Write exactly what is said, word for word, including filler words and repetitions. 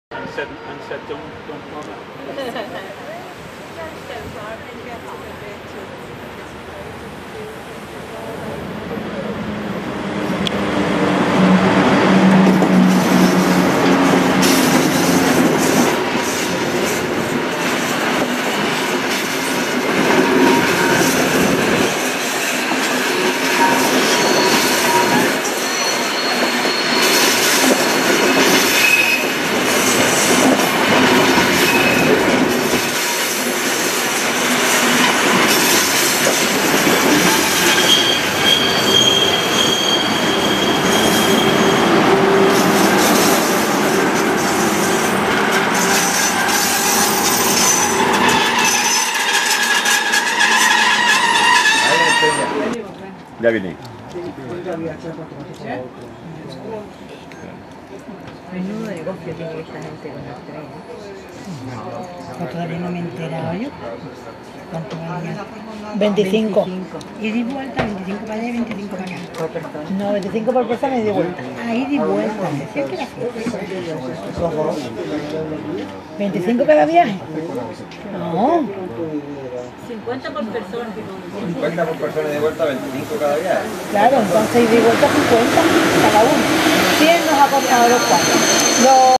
and said and said don't don't bother. Ya viene. Menudo negocio tiene esta gente con los trenes. Pues todavía no me he enterado yo. ¿Cuánto valía? veinticinco. veinticinco. Ida y vuelta, veinticinco para allá y veinticinco para acá. Por persona. No, veinticinco por persona y de vuelta. Ah, ida y vuelta. Decía que era veinticinco cada viaje. No. cincuenta por persona. cincuenta por persona de vuelta, veinticinco cada día. Claro, entonces ida y vuelta cincuenta cada uno. cien nos ha costado los cuatro. Los